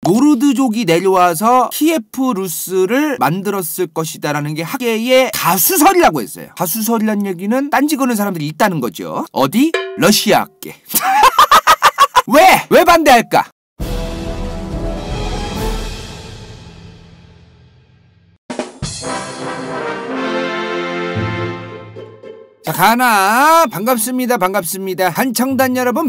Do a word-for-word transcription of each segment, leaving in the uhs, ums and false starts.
노르드족이 내려와서 키예프 루스를 만들었을 것이다 라는 게 학계의 다수설이라고 했어요. 다수설이란 얘기는 딴지 거는 사람들이 있다는 거죠. 어디? 러시아 학계. 왜? 왜 반대할까? 자, 가나 반갑습니다. 반갑습니다. 한청단 여러분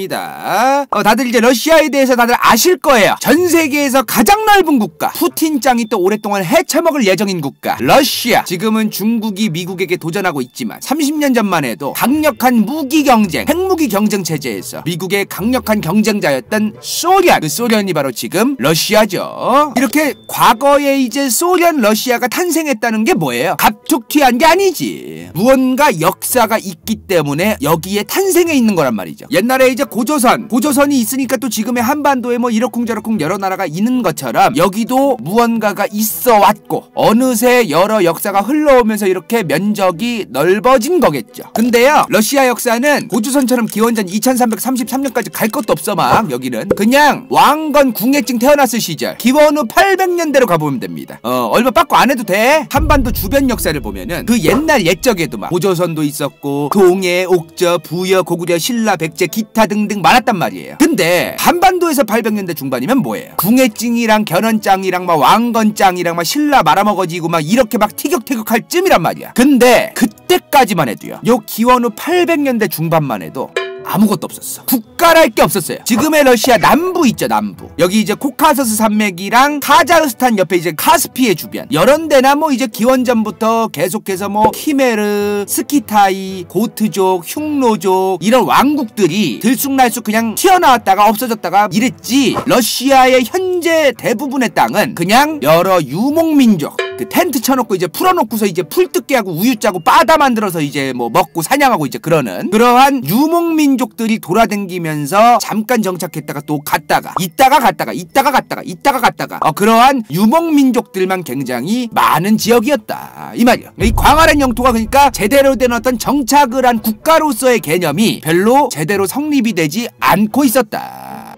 반갑습니다. 어, 다들 이제 러시아에 대해서 다들 아실 거예요. 전 세계에서 가장 넓은 국가, 푸틴짱이 또 오랫동안 헤쳐먹을 예정인 국가 러시아. 지금은 중국이 미국에게 도전하고 있지만 삼십 년 전만 해도 강력한 무기 경쟁, 핵무기 경쟁 체제에서 미국의 강력한 경쟁자였던 소련, 그 소련이 바로 지금 러시아죠. 이렇게 과거에 이제 소련 러시아가 탄생했다는 게 뭐예요? 갑툭튀한 게 아니지. 무언가 역사가 있기 때문에 여기에 탄생해 있는 거란 말이죠. 옛날에 이제 고조선, 고조선이 있으니까 또 지금의 한반도에 뭐 이러쿵저러쿵 여러 나라가 있는 것처럼 여기도 무언가가 있어 왔고 어느새 여러 역사가 흘러오면서 이렇게 면적이 넓어진 거겠죠. 근데요, 러시아 역사는 고조선처럼 기원전 이천삼백삼십삼 년까지 갈 것도 없어. 막 여기는 그냥 왕건 궁예증 태어났을 시절 기원 후 팔백 년대로 가보면 됩니다. 어 얼마 빠꾸 안 해도 돼. 한반도 주변 역사를 보면은 그 옛날 옛적에도 막 고조선 도 있었고 동해, 옥저, 부여, 고구려, 신라, 백제, 기타 등등 많았단 말이에요. 근데 한반도에서 팔백 년대 중반이면 뭐예요? 궁예증이랑 견훤짱이랑 막 왕건짱이랑 막 신라 말아먹어지고 막 이렇게 막 티격태격할 쯤이란 말이야. 근데 그때까지만 해도요, 요 기원 후 팔백 년대 중반만 해도 아무것도 없었어. 국가랄 게 없었어요. 지금의 러시아 남부 있죠, 남부. 여기 이제 코카서스 산맥이랑 카자흐스탄 옆에 이제 카스피해 주변 이런 데나 뭐 이제 기원전부터 계속해서 뭐 키메르, 스키타이, 고트족, 흉노족 이런 왕국들이 들쑥날쑥 그냥 튀어나왔다가 없어졌다가 이랬지. 러시아의 현재 대부분의 땅은 그냥 여러 유목민족, 그 텐트 쳐놓고 이제 풀어놓고서 이제 풀 뜯게 하고 우유 짜고 바다 만들어서 이제 뭐 먹고 사냥하고 이제 그러는 그러한 유목민족들이 돌아다니면서 잠깐 정착했다가 또 갔다가 있다가 갔다가 있다가 갔다가 있다가 갔다가 어, 그러한 유목민족들만 굉장히 많은 지역이었다 이 말이야. 이 광활한 영토가 그러니까 제대로 된 어떤 정착을 한 국가로서의 개념이 별로 제대로 성립이 되지 않고 있었다.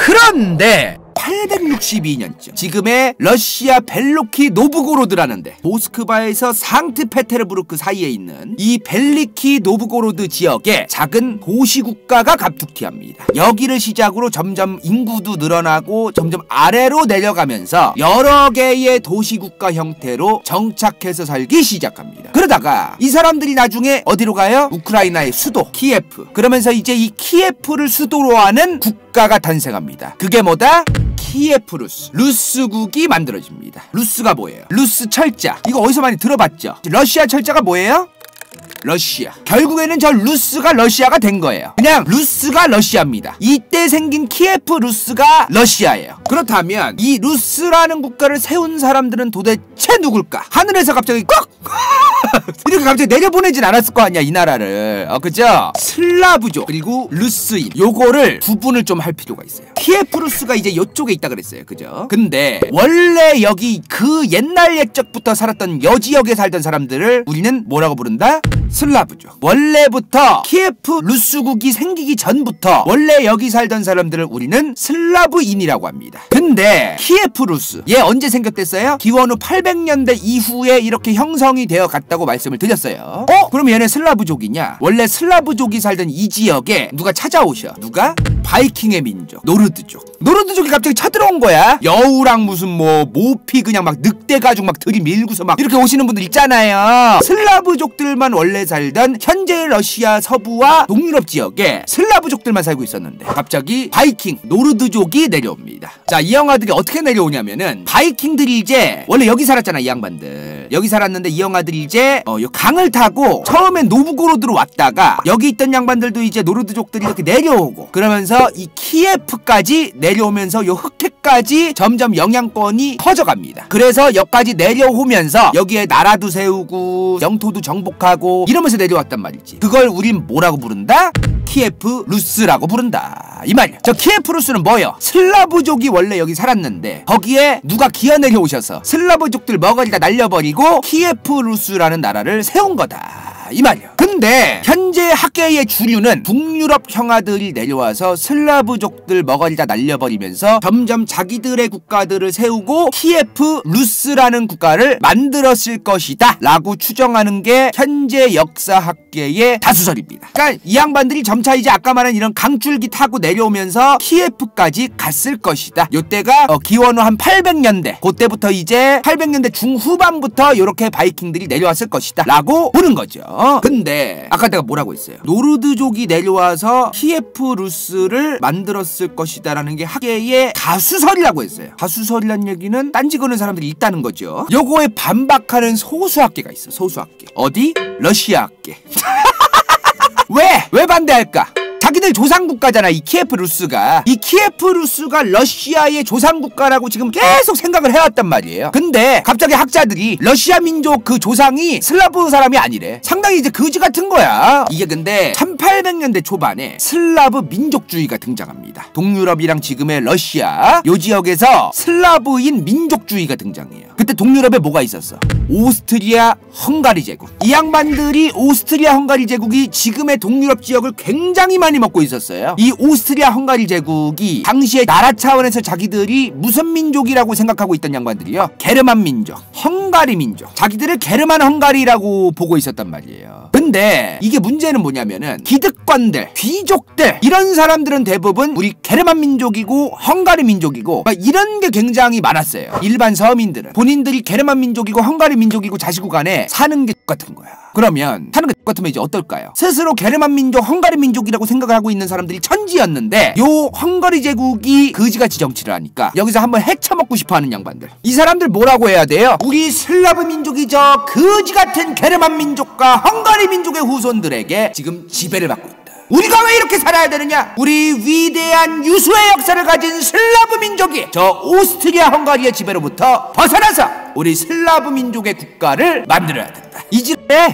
그런데 팔백육십이 년쯤 지금의 러시아 벨로키 노브고로드라는데 모스크바에서 상트페테르부르크 사이에 있는 이 벨리키 노브고로드 지역에 작은 도시국가가 갑툭튀합니다. 여기를 시작으로 점점 인구도 늘어나고 점점 아래로 내려가면서 여러 개의 도시국가 형태로 정착해서 살기 시작합니다. 그러다가 이 사람들이 나중에 어디로 가요? 우크라이나의 수도 키예프. 그러면서 이제 이 키예프를 수도로 하는 국가가 탄생합니다. 그게 뭐다? 키예프 루스. 루스국이 만들어집니다. 루스가 뭐예요? 루스 철자. 이거 어디서 많이 들어봤죠? 러시아 철자가 뭐예요? 러시아. 결국에는 저 루스가 러시아가 된 거예요. 그냥 루스가 러시아입니다. 이때 생긴 키예프 루스가 러시아예요. 그렇다면 이 루스라는 국가를 세운 사람들은 도대체 누굴까? 하늘에서 갑자기 꺽! 이렇게 갑자기 내려보내진 않았을 거 아니야, 이 나라를. 어, 그죠? 슬라브족 그리고 루스인 요거를 구분을 좀 할 필요가 있어요. 키예프 루스가 이제 요쪽에 있다 그랬어요. 그죠? 근데 원래 여기 그 옛날 옛적부터 살았던 여지역에 살던 사람들을 우리는 뭐라고 부른다? 슬라브족. 원래부터 키예프 루스국이 생기기 전부터 원래 여기 살던 사람들을 우리는 슬라브인이라고 합니다. 근데 키예프 루스 얘 언제 생겼댔어요? 기원 후 팔백 년대 이후에 이렇게 형성이 되어 갔다고 말씀을 드렸어요. 어? 그럼 얘네 슬라브족이냐? 원래 슬라브족이 살던 이 지역에 누가 찾아오셔. 누가? 바이킹의 민족 노르드족. 노르드족이 갑자기 쳐들어온 거야. 여우랑 무슨 뭐 모피 그냥 막 늑대 가죽 막 들이밀고서 막 이렇게 오시는 분들 있잖아요. 슬라브족들만 원래 살던 현재 러시아 서부와 동유럽 지역에 슬라브족들만 살고 있었는데 갑자기 바이킹 노르드족이 내려옵니다. 자, 이 영화들이 어떻게 내려오냐면은 바이킹들이 이제 원래 여기 살았잖아, 이 양반들. 여기 살았는데 이 영화들이 이제 어, 요 강을 타고 처음엔 노브고로드로 왔다가 여기 있던 양반들도 이제 노르드족들이 이렇게 내려오고 그러면서 이 키예프까지 내려오면서 요 흑해까지 점점 영향권이 커져갑니다. 그래서 여기까지 내려오면서 여기에 나라도 세우고 영토도 정복하고 이러면서 내려왔단 말이지. 그걸 우린 뭐라고 부른다? 키예프 루스라고 부른다 이 말이야. 저 키예프 루스는 뭐예요? 슬라브족이 원래 여기 살았는데 거기에 누가 기어 내려오셔서 슬라브족들 머가리 다 날려버리고 키예프 루스라는 나라를 세운 거다 이 말이야. 근데 근데 현재 학계의 주류는 북유럽 형아들이 내려와서 슬라브족들 머가리 다 날려버리면서 점점 자기들의 국가들을 세우고 키예프 루스라는 국가를 만들었을 것이다 라고 추정하는 게 현재 역사학계의 다수설입니다. 그러니까 이 양반들이 점차 이제 아까 말한 이런 강줄기 타고 내려오면서 키예프까지 갔을 것이다. 요때가 어, 기원후 한 팔백 년대, 그때부터 이제 팔백 년대 중후반부터 요렇게 바이킹들이 내려왔을 것이다 라고 보는 거죠. 근데 아까 내가 뭐라고 했어요? 노르드족이 내려와서 키예프 루스를 만들었을 것이다 라는 게 학계의 다수설이라고 했어요. 다수설이란 얘기는 딴지 거는 사람들이 있다는 거죠. 요거에 반박하는 소수학계가 있어. 소수학계. 어디? 러시아학계. 왜? 왜 반대할까? 자기들 조상국가잖아, 이 키예프 루스가. 이 키예프 루스가 러시아의 조상국가라고 지금 계속 생각을 해왔단 말이에요. 근데 갑자기 학자들이 러시아 민족 그 조상이 슬라브 사람이 아니래. 상당히 이제 거지 같은 거야. 이게 근데 천팔백 년대 초반에 슬라브 민족주의가 등장합니다. 동유럽이랑 지금의 러시아 요 지역에서 슬라브인 민족주의가 등장해요. 그때 동유럽에 뭐가 있었어? 오스트리아 헝가리 제국. 이 양반들이 오스트리아 헝가리 제국이 지금의 동유럽 지역을 굉장히 많이 먹고 있었어요. 이 오스트리아 헝가리 제국이 당시에 나라 차원에서 자기들이 무슨 민족이라고 생각하고 있던 양반들이요, 게르만 민족, 헝가리 민족, 자기들을 게르만 헝가리라고 보고 있었단 말이에요. 근데 이게 문제는 뭐냐면은 기득권들, 귀족들 이런 사람들은 대부분 우리 게르만 민족이고 헝가리 민족이고 막 이런 게 굉장히 많았어요. 일반 서민들은 본인들이 게르만 민족이고 헝가리 민족이고 자시고 간에 사는 게 똑같은 거야. 그러면 사는 게 똑같으면 이제 어떨까요? 스스로 게르만 민족, 헝가리 민족이라고 생각을 하고 있는 사람들이 천지였는데 요 헝가리 제국이 거지같이 정치를 하니까 여기서 한번 해쳐먹고 싶어하는 양반들, 이 사람들 뭐라고 해야 돼요? 우리 슬라브 민족이 저 거지같은 게르만 민족과 헝가리 민족의 후손들에게 지금 지배를 받고 있다. 우리가 왜 이렇게 살아야 되느냐? 우리 위대한 유수의 역사를 가진 슬라브 민족이 저 오스트리아 헝가리의 지배로부터 벗어나서 우리 슬라브 민족의 국가를 만들어야 된다. 이지래.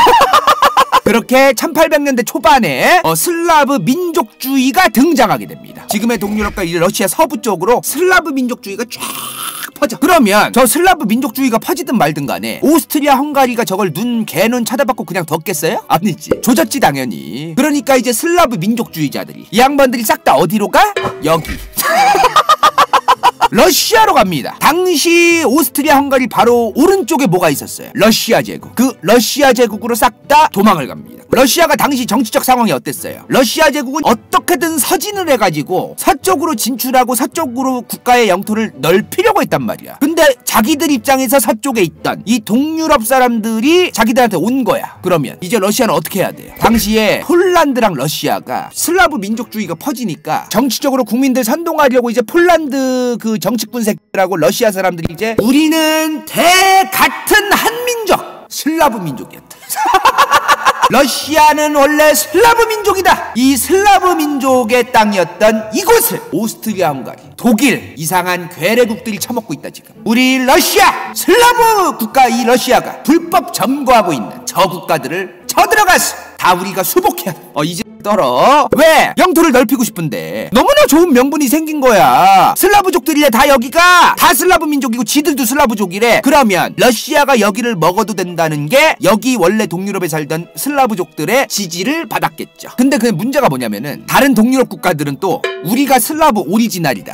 그렇게 천팔백 년대 초반에 어, 슬라브 민족주의가 등장하게 됩니다. 지금의 동유럽과 이 러시아 서부 쪽으로 슬라브 민족주의가 쫙 퍼져. 그러면 저 슬라브 민족주의가 퍼지든 말든 간에 오스트리아 헝가리가 저걸 눈 개눈 쳐다봤고 그냥 뒀겠어요? 아니지. 조졌지 당연히. 그러니까 이제 슬라브 민족주의자들이, 이 양반들이 싹 다 어디로 가? 여기. 러시아로 갑니다. 당시 오스트리아 헝가리 바로 오른쪽에 뭐가 있었어요? 러시아 제국. 그 러시아 제국으로 싹 다 도망을 갑니다. 러시아가 당시 정치적 상황이 어땠어요? 러시아 제국은 어떻게든 서진을 해가지고 서쪽으로 진출하고 서쪽으로 국가의 영토를 넓히려고 했단 말이야. 근데 자기들 입장에서 서쪽에 있던 이 동유럽 사람들이 자기들한테 온 거야. 그러면 이제 러시아는 어떻게 해야 돼요? 당시에 폴란드랑 러시아가 슬라브 민족주의가 퍼지니까 정치적으로 국민들 선동하려고 이제 폴란드 그 정치꾼 새끼들하고 러시아 사람들이 이제 우리는 대 같은 한민족 슬라브 민족이었다. 러시아는 원래 슬라브 민족이다. 이 슬라브 민족의 땅이었던 이곳을 오스트리아 헝가리, 독일, 이상한 괴뢰국들이 처먹고 있다. 지금 우리 러시아 슬라브 국가, 이 러시아가 불법 점거하고 있는 저 국가들을 쳐들어가서 다 우리가 수복해야 돼. 어 이제 떨어. 왜? 영토를 넓히고 싶은데 너무나 좋은 명분이 생긴 거야. 슬라브족들이래. 다 여기가 다 슬라브 민족이고 지들도 슬라브족이래. 그러면 러시아가 여기를 먹어도 된다는 게 여기 원래 동유럽에 살던 슬라브족들의 지지를 받았겠죠. 근데 그 문제가 뭐냐면은 다른 동유럽 국가들은 또 우리가 슬라브 오리지널이다.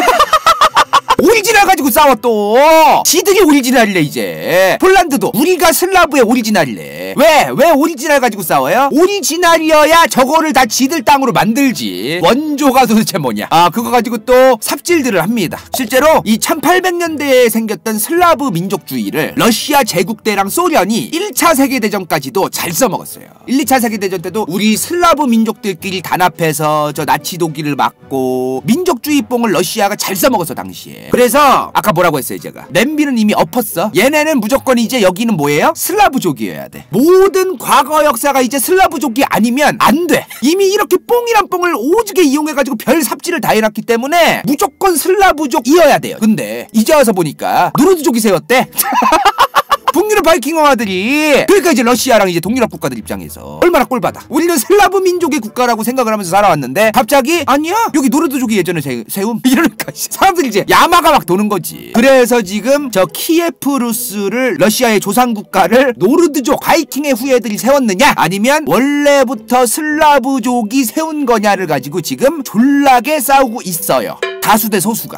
오리지널 가지고 싸워 또. 지들이 오리지널이래. 이제 폴란드도 우리가 슬라브의 오리지널이래. 왜? 왜 오리지널 가지고 싸워요? 오리지널이어야 저거를 다 지들 땅으로 만들지. 원조가 도대체 뭐냐. 아 그거 가지고 또 삽질들을 합니다. 실제로 이 천팔백 년대에 생겼던 슬라브 민족주의를 러시아 제국 때랑 소련이 일 차 세계대전까지도 잘 써먹었어요. 일, 이 차 세계대전 때도 우리 슬라브 민족들끼리 단합해서 저 나치 독일을 막고 민족주의 뽕을 러시아가 잘 써먹었어 당시에. 그래서 아까 뭐라고 했어요? 제가 냄비는 이미 엎었어. 얘네는 무조건 이제 여기는 뭐예요? 슬라브족이어야 돼. 모든 과거 역사가 이제 슬라브족이 아니면 안 돼. 이미 이렇게 뽕이란 뽕을 오지게 이용해가지고 별 삽질을 다 해놨기 때문에 무조건 슬라브족이어야 돼요. 근데 이제 와서 보니까 노르드족이 세웠대. 북유럽 바이킹 왕아들이. 그러니까 이제 러시아랑 이제 동유럽 국가들 입장에서 얼마나 꼴받아. 우리는 슬라브 민족의 국가라고 생각을 하면서 살아왔는데 갑자기 아니야 여기 노르드족이 예전에 세, 세움 이러니까 사람들이 이제 야마가 막 도는 거지. 그래서 지금 저 키예프 루스를 러시아의 조상 국가를 노르드족 바이킹의 후예들이 세웠느냐 아니면 원래부터 슬라브족이 세운 거냐를 가지고 지금 졸라게 싸우고 있어요. 다수 대 소수가.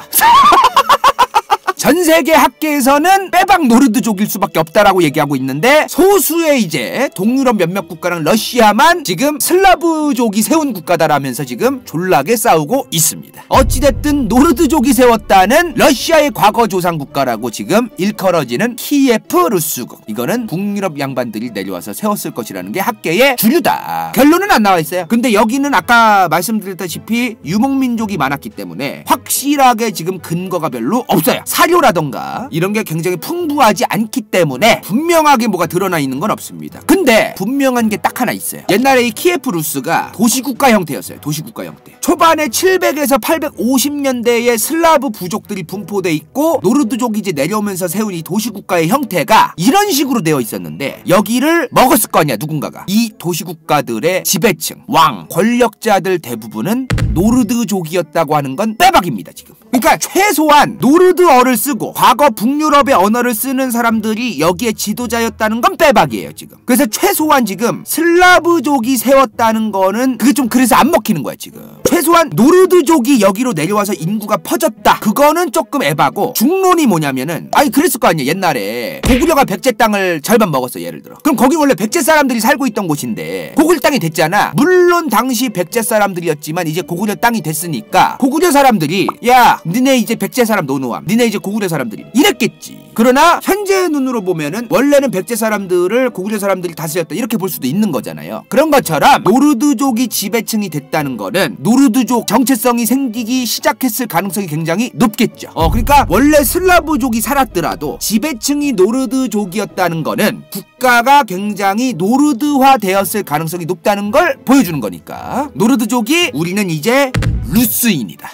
전 세계 학계에서는 빼박 노르드족일 수밖에 없다라고 얘기하고 있는데 소수의 이제 동유럽 몇몇 국가랑 러시아만 지금 슬라브족이 세운 국가다라면서 지금 졸라게 싸우고 있습니다. 어찌됐든 노르드족이 세웠다는 러시아의 과거 조상 국가라고 지금 일컬어지는 키예프 루스국. 이거는 북유럽 양반들이 내려와서 세웠을 것이라는 게 학계의 주류다. 결론은 안 나와 있어요. 근데 여기는 아까 말씀드렸다시피 유목민족이 많았기 때문에 확실하게 지금 근거가 별로 없어요. 사료라던가 이런 게 굉장히 풍부하지 않기 때문에 분명하게 뭐가 드러나 있는 건 없습니다. 근데 분명한 게 딱 하나 있어요. 옛날에 이 키예프 루스가 도시국가 형태였어요. 도시국가 형태. 초반에 칠백에서 팔백오십 년대에 슬라브 부족들이 분포돼 있고 노르드족이 이제 내려오면서 세운 이 도시국가의 형태가 이런 식으로 되어 있었는데 여기를 먹었을 거 아니야 누군가가. 이 도시국가들의 지배층, 왕, 권력자들 대부분은 노르드족이었다고 하는 건 빼박입니다 지금. 그러니까 최소한 노르드어를 쓰고 과거 북유럽의 언어를 쓰는 사람들이 여기에 지도자였다는 건 빼박이에요 지금. 그래서 최소한 지금 슬라브족이 세웠다는 거는 그게 좀 그래서 안 먹히는 거야 지금. 최소한 노르드족이 여기로 내려와서 인구가 퍼졌다 그거는 조금 에바고, 중론이 뭐냐면은 아니 그랬을 거 아니야. 옛날에 고구려가 백제 땅을 절반 먹었어 예를 들어. 그럼 거기 원래 백제 사람들이 살고 있던 곳인데 고구려 땅이 됐잖아. 물론 당시 백제 사람들이었지만 이제 고구려 땅이 됐으니까 고구려 사람들이 야 니네 이제 백제 사람 노노함, 니네 이제 고구려 사람들이 이랬겠지. 그러나 현재의 눈으로 보면은 원래는 백제 사람들을 고구려 사람들이 다스렸다 이렇게 볼 수도 있는 거잖아요. 그런 것처럼 노르드족이 지배층이 됐다는 거는 노르드족 정체성이 생기기 시작했을 가능성이 굉장히 높겠죠. 어 그러니까 원래 슬라브족이 살았더라도 지배층이 노르드족이었다는 거는 국가가 굉장히 노르드화 되었을 가능성이 높다는 걸 보여주는 거니까 노르드족이 우리는 이제 루스인이다.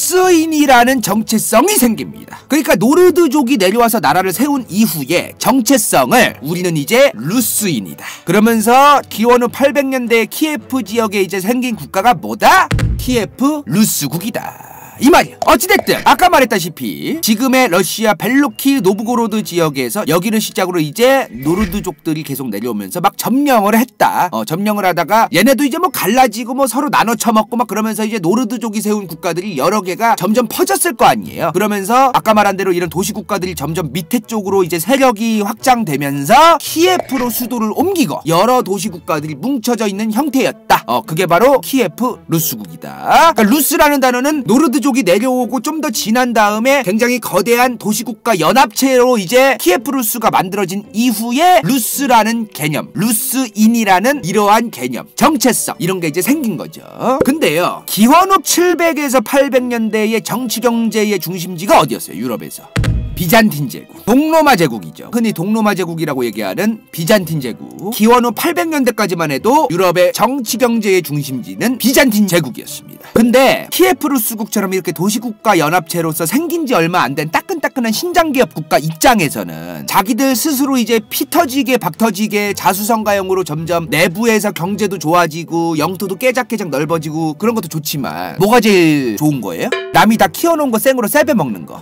루스인이라는 정체성이 생깁니다. 그러니까 노르드족이 내려와서 나라를 세운 이후에 정체성을 우리는 이제 루스인이다. 그러면서 기원 후 팔백 년대 키예프 지역에 이제 생긴 국가가 뭐다? 키예프 루스국이다. 이 말이야. 어찌됐든 아까 말했다시피 지금의 러시아 벨루키 노브고로드 지역에서 여기를 시작으로 이제 노르드족들이 계속 내려오면서 막 점령을 했다. 어, 점령을 하다가 얘네도 이제 뭐 갈라지고 뭐 서로 나눠 처먹고 막 그러면서 이제 노르드족이 세운 국가들이 여러 개가 점점 퍼졌을 거 아니에요. 그러면서 아까 말한 대로 이런 도시 국가들이 점점 밑에 쪽으로 이제 세력이 확장되면서 키예프로 수도를 옮기고 여러 도시 국가들이 뭉쳐져 있는 형태였다. 어, 그게 바로 키예프 루스국이다. 그러니까 루스라는 단어는 노르드족 이 내려오고 좀 더 지난 다음에 굉장히 거대한 도시국가 연합체로 이제 키예프 루스가 만들어진 이후에 루스라는 개념, 루스인이라는 이러한 개념, 정체성 이런 게 이제 생긴 거죠. 근데요 기원 후 칠백에서 팔백 년대의 정치 경제의 중심지가 어디였어요? 유럽에서 비잔틴 제국, 동로마 제국이죠. 흔히 동로마 제국이라고 얘기하는 비잔틴 제국. 기원 후 팔백 년대까지만 해도 유럽의 정치 경제의 중심지는 비잔틴 제국이었습니다. 근데 키예프 루스국처럼 이렇게 도시국가 연합체로서 생긴 지 얼마 안 된 따끈따끈한 신장기업 국가 입장에서는 자기들 스스로 이제 피 터지게 박 터지게 자수성가형으로 점점 내부에서 경제도 좋아지고 영토도 깨작깨작 넓어지고 그런 것도 좋지만 뭐가 제일 좋은 거예요? 남이 다 키워놓은 거 생으로 쎄배 먹는 거.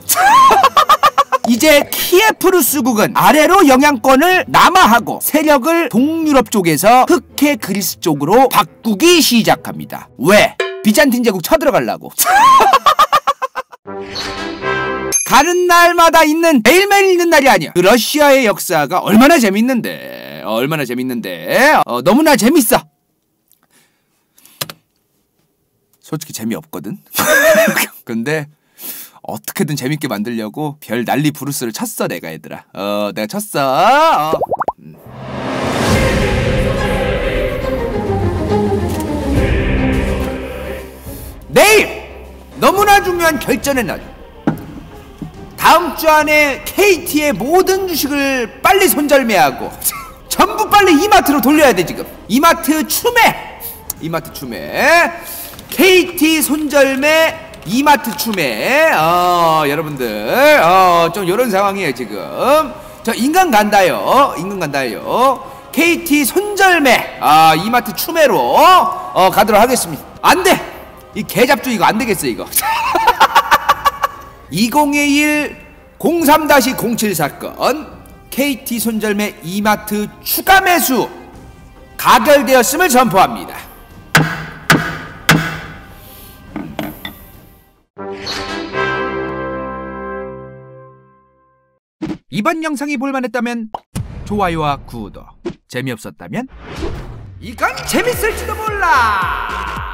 이제 키예프 루스국은 아래로 영향권을 남하하고 세력을 동유럽 쪽에서 흑해 그리스 쪽으로 바꾸기 시작합니다. 왜? 비잔틴 제국 쳐들어가려고. 가는 날마다 있는 매일매일 있는 날이 아니야. 그 러시아의 역사가 얼마나 재밌는데 어, 얼마나 재밌는데 어, 너무나 재밌어. 솔직히 재미없거든. 근데 어떻게든 재밌게 만들려고 별 난리 부르스를 쳤어 내가 얘들아. 어 내가 쳤어. 어. 음. 내일 너무나 중요한 결전의 날. 다음 주 안에 케이티의 모든 주식을 빨리 손절매하고 전부 빨리 이마트로 돌려야 돼 지금. 이마트 추매. 이마트 추매. 케이티 손절매 이마트 추매. 어 여러분들 어 좀 요런 상황이에요 지금. 저 인간 간다요. 인간 간다요. 케이티 손절매. 아, 이마트 추매로 어 가도록 하겠습니다. 안돼. 이 개잡주 이거 안되겠어 이거. 이천이십일 공삼 공칠 사건 케이티 손절매 이마트 추가 매수 가결되었음을 선포합니다. 이번 영상이 볼만했다면 좋아요와 구독, 재미없었다면 이건 재밌을지도 몰라.